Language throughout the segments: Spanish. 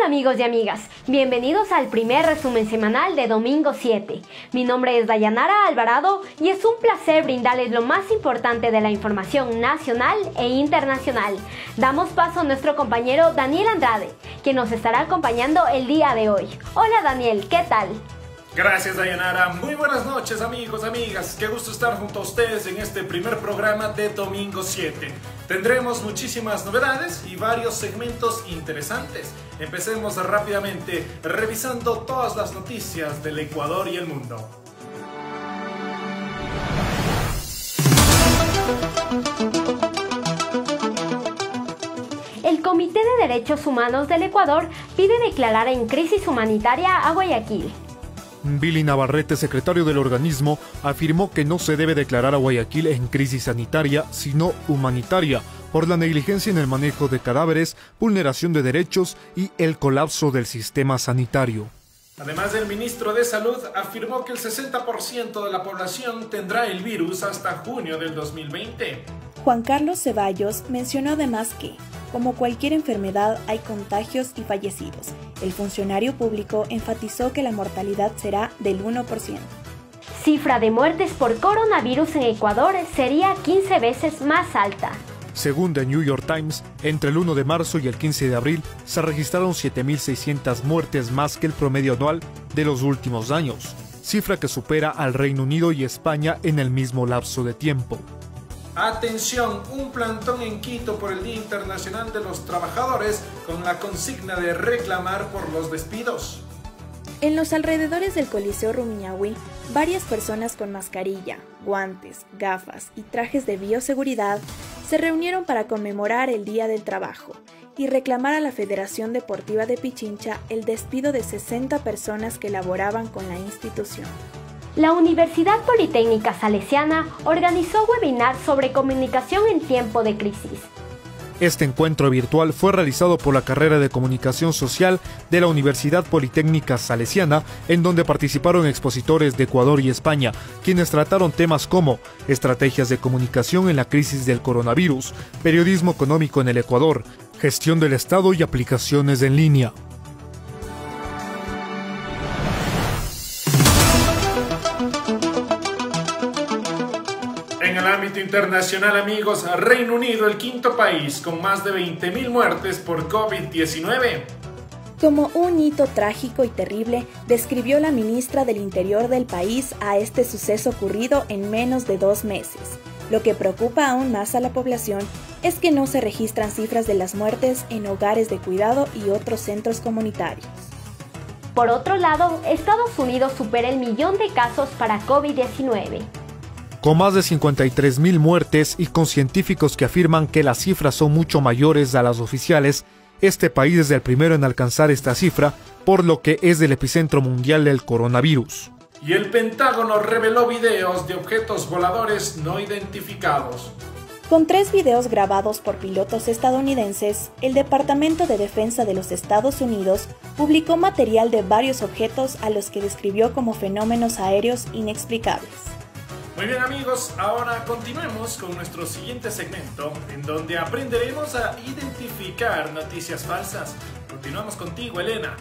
Hola amigos y amigas, bienvenidos al primer resumen semanal de Domingo 7. Mi nombre es Dayanara Alvarado y es un placer brindarles lo más importante de la información nacional e internacional. Damos paso a nuestro compañero Daniel Andrade, quien nos estará acompañando el día de hoy. Hola Daniel, ¿qué tal? Gracias Dayanara, muy buenas noches amigos, amigas, qué gusto estar junto a ustedes en este primer programa de Domingo 7. Tendremos muchísimas novedades y varios segmentos interesantes. Empecemos rápidamente revisando todas las noticias del Ecuador y el mundo. El Comité de Derechos Humanos del Ecuador pide declarar en crisis humanitaria a Guayaquil. Billy Navarrete, secretario del organismo, afirmó que no se debe declarar a Guayaquil en crisis sanitaria, sino humanitaria, por la negligencia en el manejo de cadáveres, vulneración de derechos y el colapso del sistema sanitario. Además, el ministro de Salud afirmó que el 60% de la población tendrá el virus hasta junio del 2020. Juan Carlos Ceballos mencionó además que, como cualquier enfermedad, hay contagios y fallecidos. El funcionario público enfatizó que la mortalidad será del 1%. Cifra de muertes por coronavirus en Ecuador sería 15 veces más alta. Según The New York Times, entre el 1 de marzo y el 15 de abril se registraron 7.600 muertes más que el promedio anual de los últimos años, cifra que supera al Reino Unido y España en el mismo lapso de tiempo. Atención, un plantón en Quito por el Día Internacional de los Trabajadores con la consigna de reclamar por los despidos. En los alrededores del Coliseo Rumiñahui, varias personas con mascarilla, guantes, gafas y trajes de bioseguridad se reunieron para conmemorar el Día del Trabajo y reclamar a la Federación Deportiva de Pichincha el despido de 60 personas que laboraban con la institución. La Universidad Politécnica Salesiana organizó webinar sobre comunicación en tiempo de crisis. Este encuentro virtual fue realizado por la carrera de Comunicación Social de la Universidad Politécnica Salesiana, en donde participaron expositores de Ecuador y España, quienes trataron temas como estrategias de comunicación en la crisis del coronavirus, periodismo económico en el Ecuador, gestión del Estado y aplicaciones en línea. En el ámbito internacional, amigos, Reino Unido, el quinto país con más de 20.000 muertes por COVID-19. Como un hito trágico y terrible, describió la ministra del Interior del país a este suceso ocurrido en menos de 2 meses. Lo que preocupa aún más a la población es que no se registran cifras de las muertes en hogares de cuidado y otros centros comunitarios. Por otro lado, Estados Unidos supera el 1.000.000 de casos para COVID-19. Con más de 53.000 muertes y con científicos que afirman que las cifras son mucho mayores a las oficiales, este país es el primero en alcanzar esta cifra, por lo que es el epicentro mundial del coronavirus. Y el Pentágono reveló videos de objetos voladores no identificados. Con 3 videos grabados por pilotos estadounidenses, el Departamento de Defensa de los Estados Unidos publicó material de varios objetos a los que describió como fenómenos aéreos inexplicables. Muy bien amigos, ahora continuemos con nuestro siguiente segmento, en donde aprenderemos a identificar noticias falsas. Continuamos contigo, Elena.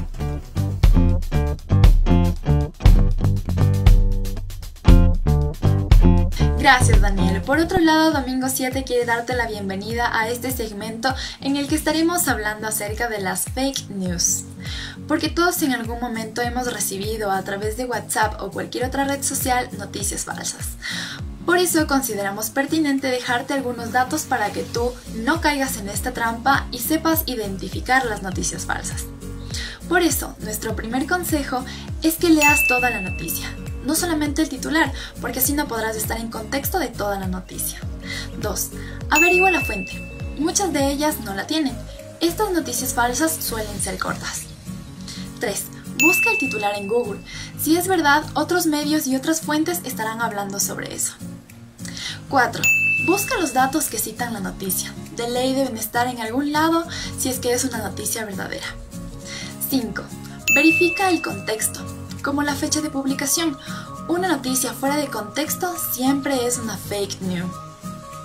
Gracias Daniel. Por otro lado, Domingo 7 quiere darte la bienvenida a este segmento en el que estaremos hablando acerca de las fake news. Porque todos en algún momento hemos recibido a través de WhatsApp o cualquier otra red social noticias falsas. Por eso consideramos pertinente dejarte algunos datos para que tú no caigas en esta trampa y sepas identificar las noticias falsas. Por eso, nuestro primer consejo es que leas toda la noticia. No solamente el titular, porque así no podrás estar en contexto de toda la noticia. 2. Averigua la fuente. Muchas de ellas no la tienen. Estas noticias falsas suelen ser cortas. 3. Busca el titular en Google. Si es verdad, otros medios y otras fuentes estarán hablando sobre eso. 4. Busca los datos que citan la noticia. De ley deben estar en algún lado si es que es una noticia verdadera. 5. Verifica el contexto, como la fecha de publicación. Una noticia fuera de contexto siempre es una fake news.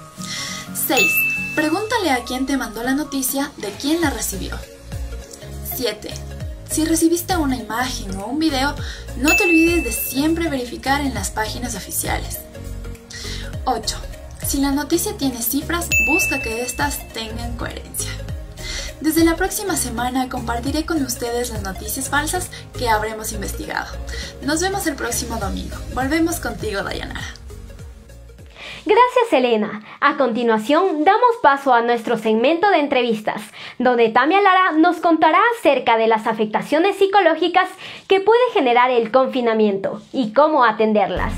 6. Pregúntale a quién te mandó la noticia de quién la recibió. 7. Si recibiste una imagen o un video, no te olvides de siempre verificar en las páginas oficiales. 8. Si la noticia tiene cifras, busca que éstas tengan coherencia. Desde la próxima semana compartiré con ustedes las noticias falsas que habremos investigado. Nos vemos el próximo domingo. Volvemos contigo, Dayanara. Gracias, Elena. A continuación, damos paso a nuestro segmento de entrevistas, donde Tamia Lara nos contará acerca de las afectaciones psicológicas que puede generar el confinamiento y cómo atenderlas.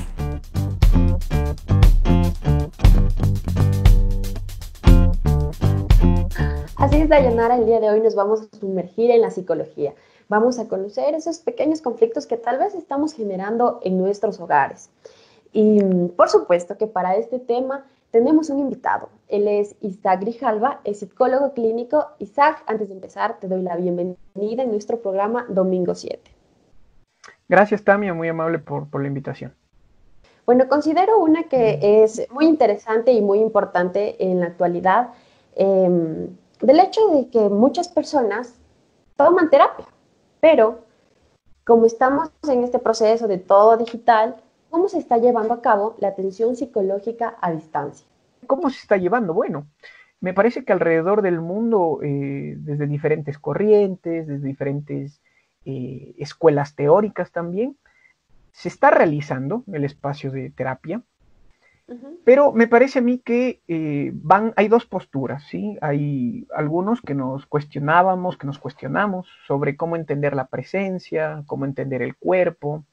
Así es, Dayanara, el día de hoy nos vamos a sumergir en la psicología. Vamos a conocer esos pequeños conflictos que tal vez estamos generando en nuestros hogares. Y por supuesto que para este tema tenemos un invitado. Él es Isaac Grijalva, es psicólogo clínico. Isaac, antes de empezar, te doy la bienvenida en nuestro programa Domingo 7. Gracias, Tamia, muy amable por la invitación. Bueno, considero una que es muy interesante y muy importante en la actualidad, del hecho de que muchas personas toman terapia, pero como estamos en este proceso de todo digital, ¿cómo se está llevando a cabo la atención psicológica a distancia? ¿Cómo se está llevando? Bueno, me parece que alrededor del mundo, desde diferentes corrientes, desde diferentes escuelas teóricas también, se está realizando el espacio de terapia. Pero me parece a mí que hay dos posturas, ¿sí? Hay algunos que nos cuestionamos sobre cómo entender la presencia, cómo entender el cuerpo,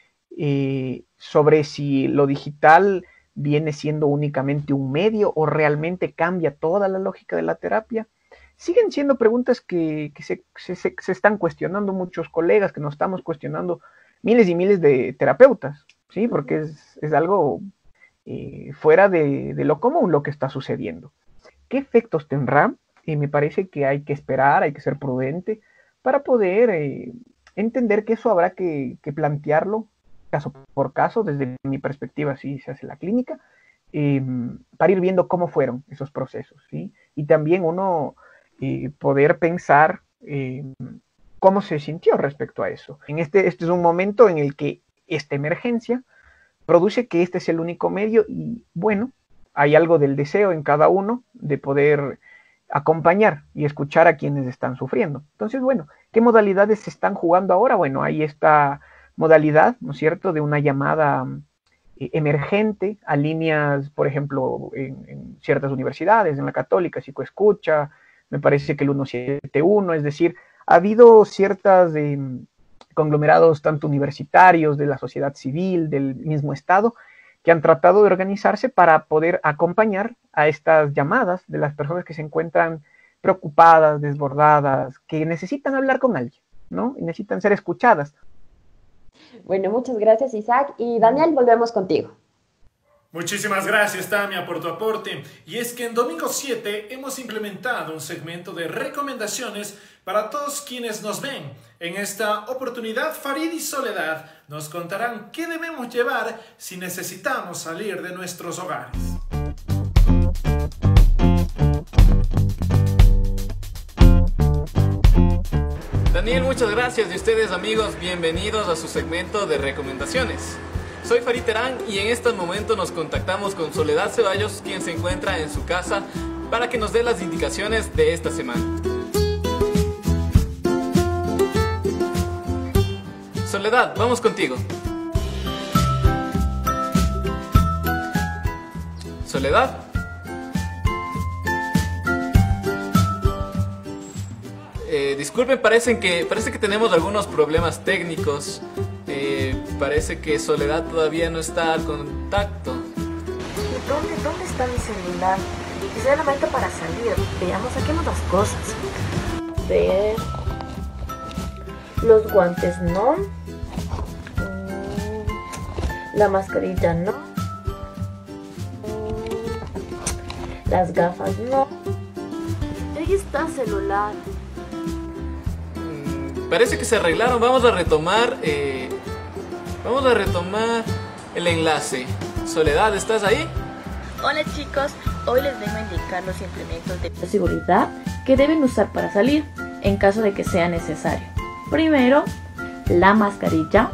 sobre si lo digital viene siendo únicamente un medio o realmente cambia toda la lógica de la terapia. Siguen siendo preguntas que se están cuestionando muchos colegas, que nos estamos cuestionando miles y miles de terapeutas, ¿sí? Porque es algo fuera de lo común lo que está sucediendo. ¿Qué efectos tendrá? Me parece que hay que esperar, hay que ser prudente para poder entender que eso habrá que plantearlo caso por caso, desde mi perspectiva, así se hace la clínica, para ir viendo cómo fueron esos procesos, ¿sí? Y también uno poder pensar cómo se sintió respecto a eso. Este es un momento en el que esta emergencia produce que este es el único medio y, bueno, hay algo del deseo en cada uno de poder acompañar y escuchar a quienes están sufriendo. Entonces, bueno, ¿qué modalidades se están jugando ahora? Bueno, hay esta modalidad, ¿no es cierto?, de una llamada emergente a líneas, por ejemplo, en ciertas universidades, en la Católica, Psicoescucha, me parece que el 171, es decir, ha habido ciertas conglomerados tanto universitarios, de la sociedad civil, del mismo Estado, que han tratado de organizarse para poder acompañar a estas llamadas de las personas que se encuentran preocupadas, desbordadas, que necesitan hablar con alguien, ¿no? Y necesitan ser escuchadas. Bueno, muchas gracias, Isaac. Y Daniel, volvemos contigo. Muchísimas gracias, Tamia, por tu aporte. Y es que en Domingo 7 hemos implementado un segmento de recomendaciones para todos quienes nos ven. En esta oportunidad, Farid y Soledad nos contarán qué debemos llevar si necesitamos salir de nuestros hogares. Daniel, muchas gracias. Y ustedes, amigos, bienvenidos a su segmento de recomendaciones. Soy Farid Terán y en este momento nos contactamos con Soledad Ceballos, quien se encuentra en su casa, para que nos dé las indicaciones de esta semana. Soledad, vamos contigo. Soledad. Disculpen, parece que tenemos algunos problemas técnicos. Parece que Soledad todavía no está al contacto. ¿Dónde está mi celular? Es el momento para salir. Veamos, saquemos las cosas. Ver. Los guantes no. La mascarilla no. Las gafas no. Ahí está el celular. Parece que se arreglaron. Vamos a retomar el enlace. Soledad, ¿estás ahí? Hola chicos, hoy les vengo a indicar los implementos de seguridad que deben usar para salir. en caso de que sea necesario. Primero, la mascarilla,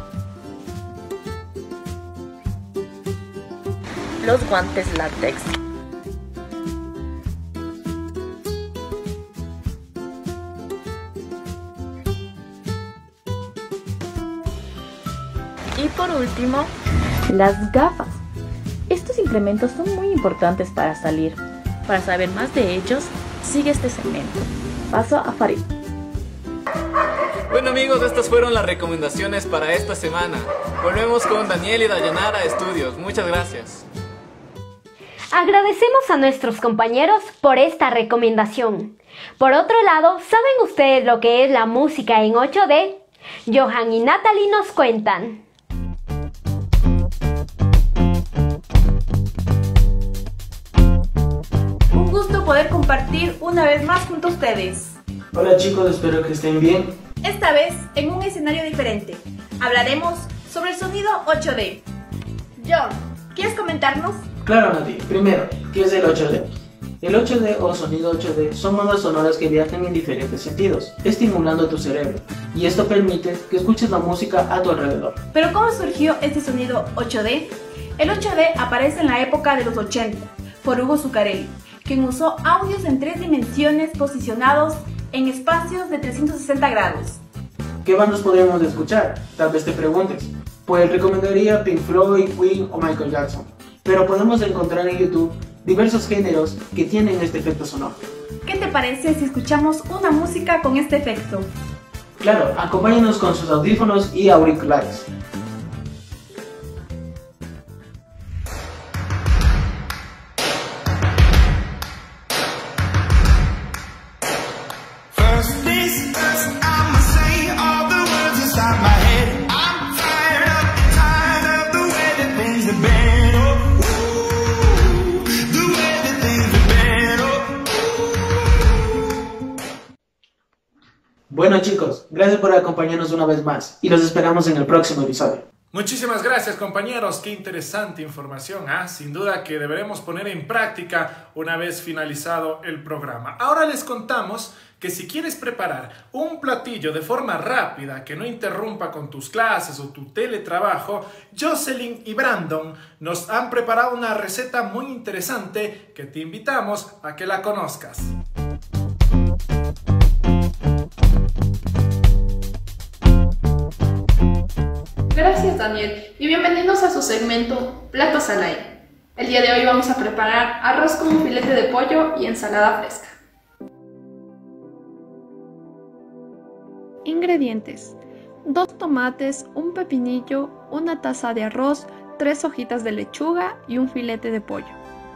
los guantes látex, y por último, las gafas. Estos implementos son muy importantes para salir. Para saber más de ellos, sigue este segmento. Paso a Farid. Bueno amigos, estas fueron las recomendaciones para esta semana. Volvemos con Daniel y Dayanara Estudios. Muchas gracias. Agradecemos a nuestros compañeros por esta recomendación. Por otro lado, ¿saben ustedes lo que es la música en 8D? Johan y Natalie nos cuentan. Un gusto poder compartir una vez más junto a ustedes. Hola chicos, espero que estén bien. Esta vez en un escenario diferente. Hablaremos sobre el sonido 8D. John, ¿quieres comentarnos? Claro, Nati. Primero, ¿qué es el 8D? El 8D o sonido 8D son ondas sonoras que viajan en diferentes sentidos, estimulando tu cerebro, y esto permite que escuches la música a tu alrededor. ¿Pero cómo surgió este sonido 8D? El 8D aparece en la época de los 80 por Hugo Zuccarelli, quien usó audios en 3 dimensiones posicionados en espacios de 360 grados. ¿Qué bandas podríamos escuchar? Tal vez te preguntes. Pues recomendaría Pink Floyd, Queen o Michael Jackson. Pero podemos encontrar en YouTube diversos géneros que tienen este efecto sonoro. ¿Qué te parece si escuchamos una música con este efecto? Claro, acompáñanos con sus audífonos y auriculares. Bueno chicos, gracias por acompañarnos una vez más y los esperamos en el próximo episodio. Muchísimas gracias compañeros, qué interesante información, sin duda que deberemos poner en práctica una vez finalizado el programa. Ahora les contamos que si quieres preparar un platillo de forma rápida que no interrumpa con tus clases o tu teletrabajo, Jocelyn y Brandon nos han preparado una receta muy interesante que te invitamos a que la conozcas. Gracias Daniel y bienvenidos a su segmento Platos al Aire. El día de hoy vamos a preparar arroz con un filete de pollo y ensalada fresca. Ingredientes: 2 tomates, un pepinillo, una taza de arroz, 3 hojitas de lechuga y un filete de pollo.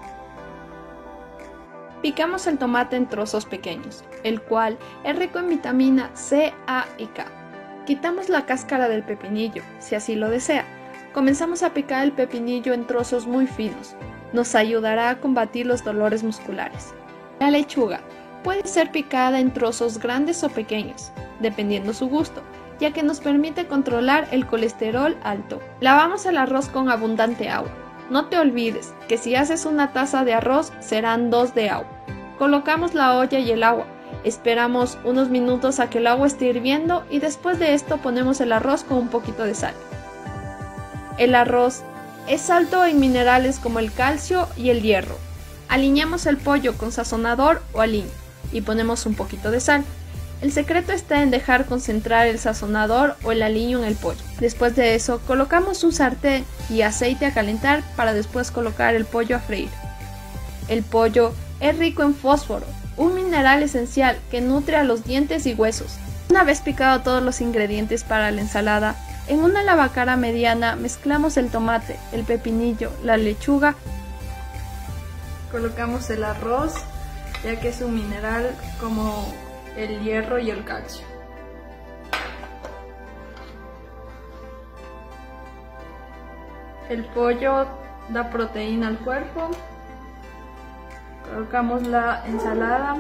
Picamos el tomate en trozos pequeños, el cual es rico en vitamina C, A y K. Quitamos la cáscara del pepinillo, si así lo desea. Comenzamos a picar el pepinillo en trozos muy finos. Nos ayudará a combatir los dolores musculares. La lechuga puede ser picada en trozos grandes o pequeños, dependiendo su gusto, ya que nos permite controlar el colesterol alto. Lavamos el arroz con abundante agua. No te olvides que si haces una taza de arroz, serán 2 de agua. Colocamos la olla y el agua. Esperamos unos minutos a que el agua esté hirviendo y después de esto ponemos el arroz con un poquito de sal. El arroz es alto en minerales como el calcio y el hierro. Aliñamos el pollo con sazonador o aliño y ponemos un poquito de sal. El secreto está en dejar concentrar el sazonador o el aliño en el pollo. Después de eso colocamos un sartén y aceite a calentar para después colocar el pollo a freír. El pollo es rico en fósforo, un mineral esencial que nutre a los dientes y huesos. Una vez picado todos los ingredientes para la ensalada, en una lavacara mediana mezclamos el tomate, el pepinillo, la lechuga. Colocamos el arroz, ya que es un mineral como el hierro y el calcio. El pollo da proteína al cuerpo. Colocamos la ensalada.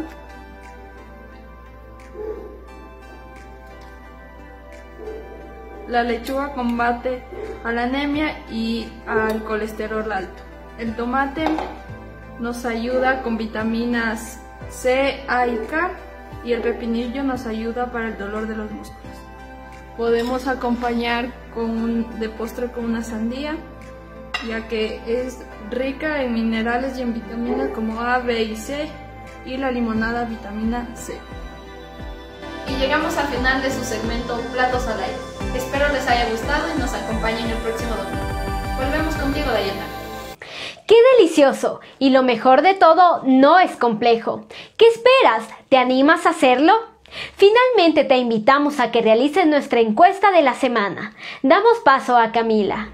La lechuga combate a la anemia y al colesterol alto. El tomate nos ayuda con vitaminas C, A y K. y el pepinillo nos ayuda para el dolor de los músculos. Podemos acompañar de postre con una sandía, ya que es rica en minerales y en vitaminas como A, B y C, y la limonada vitamina C. Y llegamos al final de su segmento Platos al Aire. Espero les haya gustado y nos acompañen el próximo domingo. Volvemos contigo, Dayana. ¡Qué delicioso! Y lo mejor de todo, no es complejo. ¿Qué esperas? ¿Te animas a hacerlo? Finalmente te invitamos a que realices nuestra encuesta de la semana. Damos paso a Camila.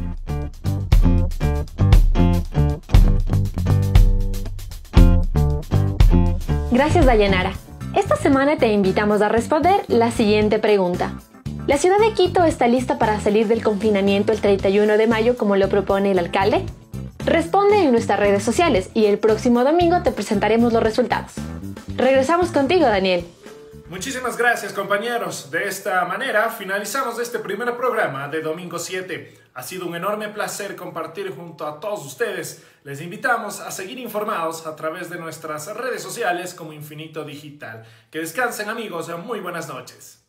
Gracias, Dayanara. Esta semana te invitamos a responder la siguiente pregunta. ¿La ciudad de Quito está lista para salir del confinamiento el 31 de mayo como lo propone el alcalde? Responde en nuestras redes sociales y el próximo domingo te presentaremos los resultados. Regresamos contigo, Daniel. Muchísimas gracias, compañeros. De esta manera finalizamos este primer programa de Domingo 7. Ha sido un enorme placer compartir junto a todos ustedes. Les invitamos a seguir informados a través de nuestras redes sociales como Infinito Digital. Que descansen, amigos. Muy buenas noches.